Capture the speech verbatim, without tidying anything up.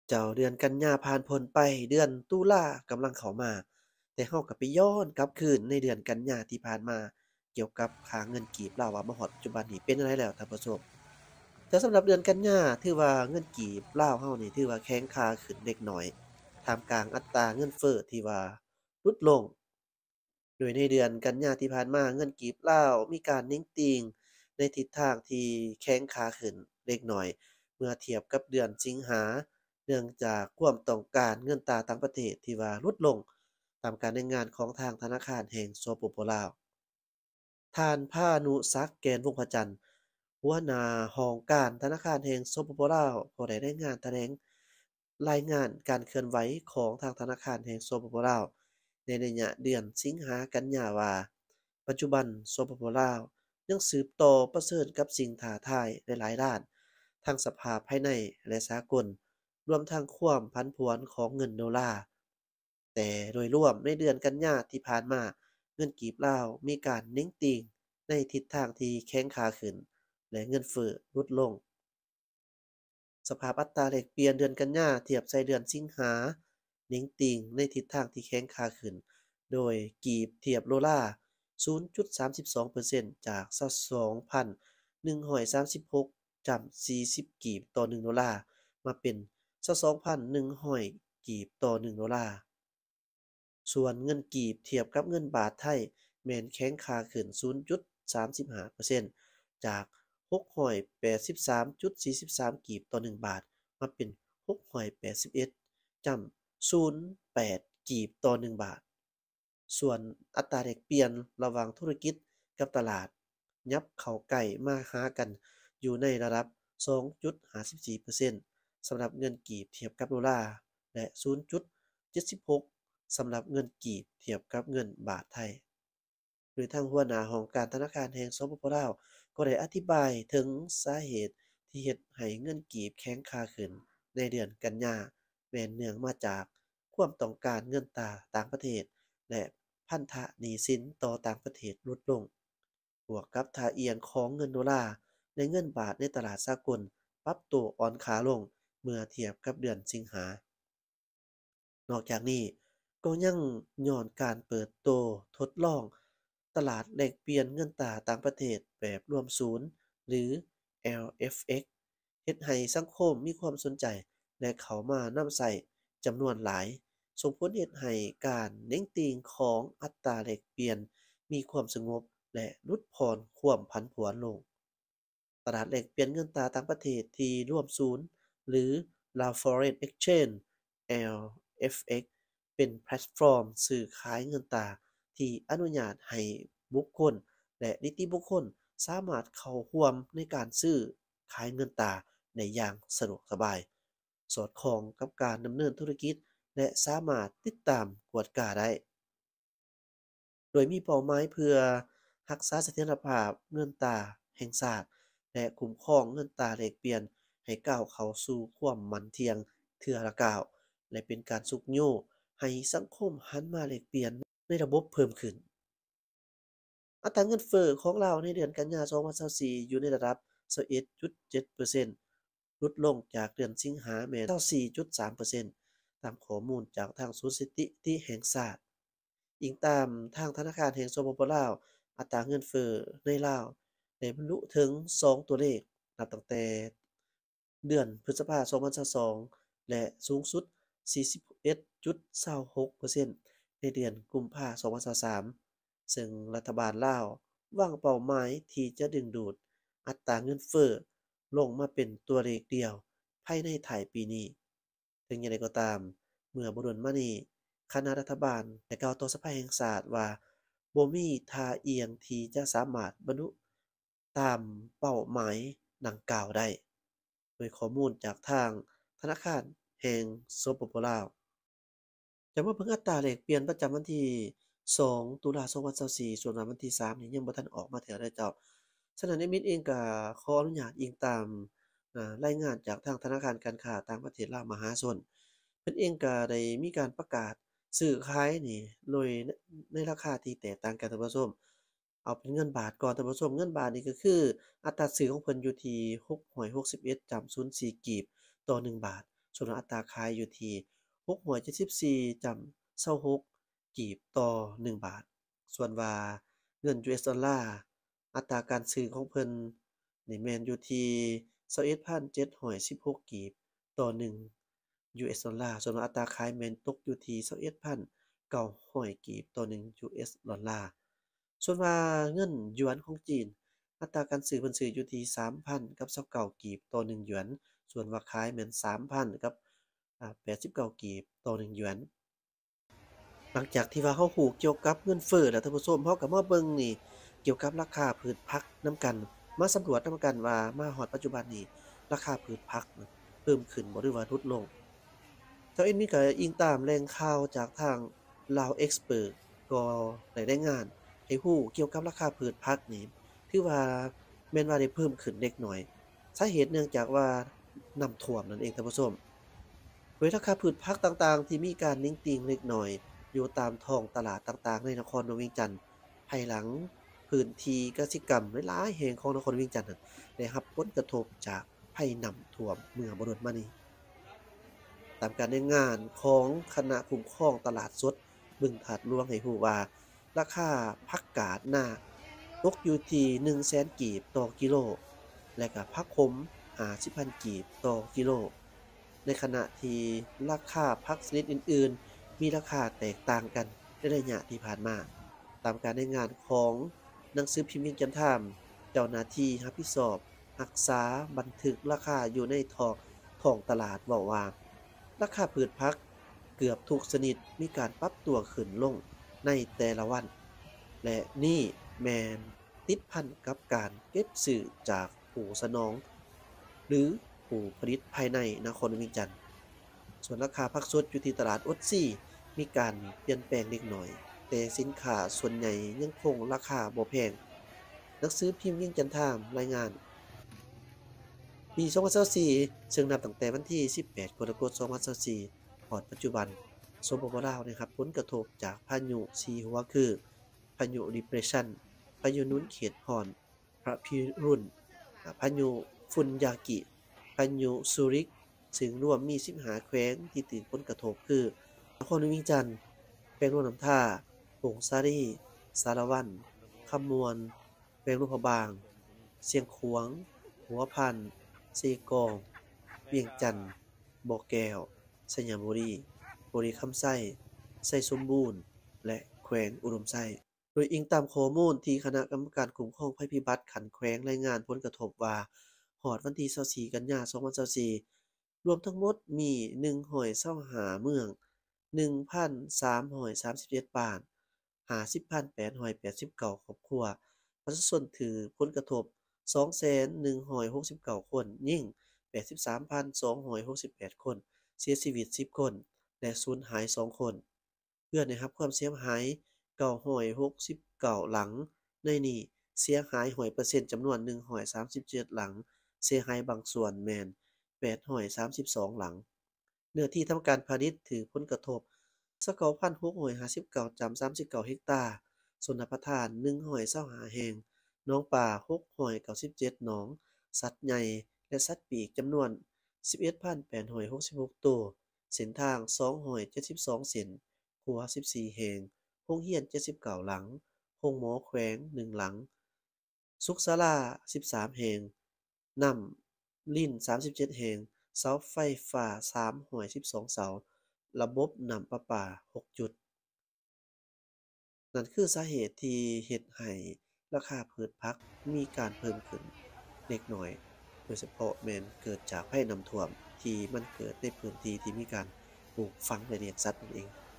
เจ้าเดือนกันยาผ่านพ้นไปเดือนตุลากำลังเข้ามาแต่เราก็ไปย้อนกลับคืนในเดือนกันยาที่ผ่านมาเกี่ยวกับค่าเงินกีบลาวว่ามาฮอดปัจจุบันนี้เป็นจั่งใดแล้วท่านผู้ชมแต่สำหรับเดือนกันยาถือว่าเงินกีบลาวเรานี่ถือว่าแข็งค่าขึ้นเล็กน้อยท่ามกลางอัตราเงินเฟ้อที่ว่าลดลงโดยในเดือนกันยาที่ผ่านมาเงินกีบลาวมีการนิ่งติ่งในทิศทางที่แข็งค่าขึ้นเล็กน้อยเมื่อเทียบกับเดือนสิงหา เนื่องจากความต้องการเงินตราต่างประเทศที่ว่าลดลงตามการรายงานของทางธนาคารแห่งสปปลาวท่านพานุศักดิ์แกนวงศ์พจันทร์หัวหน้าห้องการธนาคารแห่งสปปลาวก็ได้รายงานแถลงรายงานการเคลื่อนไหวของทางธนาคารแห่งสปปลาวในระยะเดือนสิงหากันยาว่าปัจจุบันสปปลาวยังสืบต่อเผชิญกับสิ่งท้าทายหลายๆด้านทั้งสภาพภายในและสากล รวมทั้งความผันผวนของเงินดอลลาร์แต่โดยรวมในเดือนกันยาที่ผ่านมาเงินกีบลาวมีการเน้งติงในทิศทางที่แข็งค่าขึ้นและเงินเฟ้อลดลงสภาพอัตราแลกเปลี่ยนเดือนกันยาเทียบใส่เดือนสิงหาเน้งติงในทิศทางที่แข็งค่าขึ้นโดยกีบเทียบโลลาร์ ศูนย์จุดสามสองเปอร์เซ็นต์ จาก สองพันหนึ่งร้อยสามสิบหก จำ สี่สิบ กีบต่อ หนึ่ง ดอลลาร์มาเป็น สองพันหนึ่งร้อย กีบต่อ หนึ่ง ดอลลาร์ส่วนเงินกีบเทียบกับเงินบาทไทยแม้นแข็งค่าขึ้น ศูนย์จุดสามห้าเปอร์เซ็นต์ จาก หกร้อยแปดสิบสามจุดสี่สิบสาม กีบต่อ หนึ่ง บาทมาเป็น หกร้อยแปดสิบเอ็ด จำ ศูนย์จุดแปด กีบต่อ หนึ่ง บาทส่วนอัตราแลกเปลี่ยนระหว่างธุรกิจกับตลาดยับเข้าใกล้มาหากันอยู่ในระดับ สองจุดห้าสิบสี่เปอร์เซ็นต์ สำหรับเงินกีบเทียบกับดอลลาร์และ ศูนย์จุดเจ็ดหก สำหรับเงินกีบเทียบกับเงินบาทไทยโดยทางหัวหน้าของการธนาคารแห่งสปปลาวก็ได้อธิบายถึงสาเหตุที่เฮ็ดให้เงินกีบแข็งค่าขึ้นในเดือนกันยาแม่นเนื่องมาจากความต้องการเงินตราต่างประเทศและพันธะหนี้สินต่อต่างประเทศลดลงบวกกับท่าเอียงของเงินดอลลาร์และเงินบาทในตลาดสากลปรับตัวอ่อนค่าลงเมื่อเทียบกับเดือนสิงหานอกจากนี้ก็ยังย้อนการเปิดโตทดลองตลาดแลกเปลี่ยนเงินตราต่างประเทศแบบรวมศูนย์หรือ แอล เอฟ เอ็กซ์ เฮ็ดให้สังคมมีความสนใจและเข้ามานำใช้จำนวนหลายส่งผลเฮ็ดให้การเน่งติงของอัตราแลกเปลี่ยนมีความสงบและลดผ่อนความผันผวนลง ตลาดแลกเปลี่ยนเงินตราต่างประเทศที่ร่วมศูนย์หรือ Lao Foreign Exchange แอล เอฟ เอ็กซ์ เป็นแพลตฟอร์มซื้อขายเงินตราที่อนุญาตให้บุคคลและนิติบุคคลสามารถเข้าร่วมในการซื้อขายเงินตราได้อย่างสะดวกสบายสอดคล้องกับการดำเนินธุรกิจและสามารถติดตามกวดกาได้ โดยมีเป้าหมายเพื่อรักษาเสถียรภาพเงินตราแห่งชาติและคุ้มครองเงินตราแลกเปลี่ยนให้ก้าวเข้าสู่ความมั่นเที่ยงเทื่อละก้าวและเป็นการฉุกโยงให้สังคมหันมาแลกเปลี่ยนในระบบเพิ่มขึ้น อัตราเงินเฟ้อของลาวในเดือนกันยายนสองพันยี่สิบสี่อยู่ในระดับ ยี่สิบเอ็ดจุดเจ็ดเปอร์เซ็นต์ ลดลงจากเดือนสิงหาแม้น ยี่สิบสี่จุดสามเปอร์เซ็นต์ ตามข้อมูลจากทางศูนย์สถิติแห่งชาติอิงตามทางธนาคารแห่งสปปลาวอัตราเงินเฟ้อในลาวได้บรรลุถึงสองตัวเลขนับตั้งแต่เดือนพฤษภาคมสองพันยี่สิบสองและสูงสุด สี่สิบเอ็ดจุดยี่สิบหกเปอร์เซ็นต์ ในเดือนกุมภาพันธ์สองพันยี่สิบสามซึ่งรัฐบาลลาววางเป้าหมายที่จะดึงดูดอัตราเงินเฟ้อลงมาเป็นตัวเลขเดียวภายในท้ายปีนี้ถึงอย่างไรก็ตามเมื่อบ่โดนมานี้คณะรัฐบาลได้กล่าวต่อสภาแห่งชาติว่าบ่มีท่าเอียงที่จะสามารถบรรลุตามเป้าหมายดังกล่าวได้โดยข้อมูลจากทางธนาคารแห่งสปปลาว จะมาเบิ่งอัตราแลกเปลี่ยนประจำวันที่สองตุลาสองพันยี่สิบสี่ส่วนว่าวันที่สามนี่ยังบ่ทันออกมาเทื่อเด้อเจ้าฉะนั้นแอดมินเองก็ขออนุญาตอิงตามอ่ารายงานจากทางธนาคารการค้าต่างประเทศลาวมหาชนเพิ่นเองก็ได้มีการประกาศซื้อขายนี่โดยในในราคาที่แตกต่างกันท่านผู้ชมเอาเป็นเงินบาทก่อนท่านผู้ชมเงินบาทนี่ก็คืออัตราซื้อของเพิ่นอยู่ที่หกร้อยหกสิบเอ็ดจุดศูนย์สี่กีบต่อหนึ่งบาทส่วนอัตราขายอยู่ที่หกร้อยเจ็ดสิบสี่จำเศร้าหกกีบต่อหนึ่งบาทส่วนว่าเงิน ยู เอส ดอลลาร์อัตราการซื้อของเพิ่นนี่แม่นอยู่ที่ยี่สิบเอ็ดพันเจ็ดร้อยสิบหกกีบต่อหนึ่ง ยู เอส ดอลลาร์ส่วนว่าอัตราขายแม่นตกอยู่ที่ยี่สิบเอ็ดพันเก้าร้อยกีบต่อหนึ่ง ยู เอส ดอลลาร์ส่วนว่าเงินหยวนของจีนอัตราการซื้อเพิ่นซื้ออยู่ที่ สามพัน กับยี่สิบเก้ากีบต่อหนึ่งหยวนส่วนว่าขายแม่น สามพัน กับอ่าแปดสิบเก้ากีบต่อหนึ่งหยวนหลังจากที่ว่าเรารู้เกี่ยวกับเงินเฟ้อแล้วท่านผู้ชมเราก็มาเบิ่งนี่เกี่ยวกับราคาพืชผักนำกันมาสำรวจนำกันว่ามาฮอดปัจจุบันนี้ราคาพืชผักเพิ่มขึ้นบ่หรือว่าลดลงเจ้าเอ็นนี่ก็อิงตามแหล่งข่าวจากทาง Lao Expert ก็ได้รายงานให้รู้เกี่ยวกับราคาพืชผักนี่ถือว่าแม่นว่าได้เพิ่มขึ้นเล็กน้อยสาเหตุเนื่องจากว่าน้ำท่วมนั่นเองท่านผู้ชมโดยราคาพืชผักต่างๆที่มีการนิ่งติงเล็กน้อยอยู่ตามท้องตลาดต่างๆในนครหลวงเวียงจันทน์ภายหลังพื้นที่กสิกรรมหลายๆแห่งของนครเวียงจันทน์นั้นได้รับผลกระทบจากภัยน้ำท่วมเมื่อบ่โดนมานี้ตามการรายงานของคณะคุ้มครองตลาดสดบึงถาดหลวงให้รู้ว่าราคาผักกาดนาตกอยู่ที่ หนึ่งแสน กีบต่อกิโลและก็ผักขม ห้าสิบพัน กีบต่อกิโลในขณะที่ราคาผักชนิดอื่นๆมีราคาแตกต่างกันในระยะที่ผ่านมาตามการรายงานของหนังสือพิมพ์เวียงจันทน์ไทม์เจ้าหน้าที่รับผิดชอบรักษาบันทึกราคาอยู่ในท้องท้องตลาดเว้าว่าราคาพืชผักเกือบทุกชนิดมีการปรับตัวขึ้นลงในแต่ละวันและนี่แม่นติดพันกับการเก็บซื้อจากผู้สนองหรือผู้ผลิตภายในนครเวียงจันทน์ส่วนราคาผักสดอยู่ที่ตลาดอดซี่มีการเปลี่ยนแปลงเล็กน้อยแต่สินค้าส่วนใหญ่ยังคงราคาบ่แพงหนังสือพิมพ์เวียงจันทน์ไทม์รายงานปีสองพันยี่สิบสี่ซึ่งนับตั้งแต่วันที่สิบแปดกรกฎาคมสองพันยี่สิบสี่ฮอดปัจจุบันสปป.ลาวได้รับผลกระทบจากพายุสี่หัวคือพายุ Depression พายุหนุนเขตร้อนพระพิรุณพายุฝุ่นยากิพายุซูริกซึ่งรวมมีสิบห้าแขวงที่ถูกผลกระทบคือนครหลวงเวียงจันทน์แขวงหลวงน้ำท่าโป่งสาลีสารวัตรคำมวลแขวงหลวงพระบางเชียงขวางหัวพันเซกองเวียงจันทน์บ่อแก้วสยามบุรีบุรีคำไส้ไส้สมบูรณ์และแขวงอุดมไส้โดยอิงตามข้อมูลที่คณะกรรมการคุ้มครองภัยพิบัติขันแขวงรายงานผลกระทบว่าฮอดวันที่ยี่สิบสี่กันยายนสองพันยี่สิบสี่รวมทั้งหมดมีหนึ่งร้อยยี่สิบห้าเมือง หนึ่งพันสามร้อยสามสิบเจ็ด บ้าน ห้าสิบพันแปดร้อยแปดสิบเก้า ครอบครัวประชาชนถือผลกระทบ สองแสนหนึ่งร้อยหกสิบเก้า คนยิ่ง แปดสิบสามพันสองร้อยหกสิบแปด คนเสียชีวิตสิบคนและสูญหายสองคนเพื่อได้รับความเสียหายเก้าร้อยหกสิบเก้าหลังในนี้เสียหาย หนึ่งร้อยเปอร์เซ็นต์ จำนวนหนึ่งร้อยสามสิบเจ็ดหลังเสียหายบางส่วนแม่นแปดร้อยสามสิบสองหลังเนื้อที่ทำการพาณิชย์ถือผลกระทบ เก้าพันหกร้อยห้าสิบเก้า จำ สามสิบเก้า เฮกตาร์ชนประทาน หนึ่งร้อยยี่สิบห้า แห่งหนองป่า หกร้อยเก้าสิบเจ็ด หนอง สัตว์ใหญ่และสัตว์ปีกจำนวน สิบเอ็ดพันแปดร้อยหกสิบหก ตัวเส้นทาง สองร้อยเจ็ดสิบสอง เส้นครัว สิบสี่ แห่งโรงเรียน เจ็ดสิบเก้า หลังโรงหมอแขวง หนึ่ง หลัง สุขศาลา สิบสาม แห่งน้ำลิ้น สามสิบเจ็ด แห่งเสาไฟฟ้า สามร้อยสิบสอง เสาระบบน้ำประปา หก จุด นั่นคือสาเหตุที่เฮ็ดให้ราคาพืชผักมีการเพิ่มขึ้นเล็กน้อยโดยเฉพาะแม่นเกิดจากภัยน้ำท่วมที่มันเกิดในพื้นที่ที่มีการปลูกฝังและเลี้ยงสัตว์นั่นเอง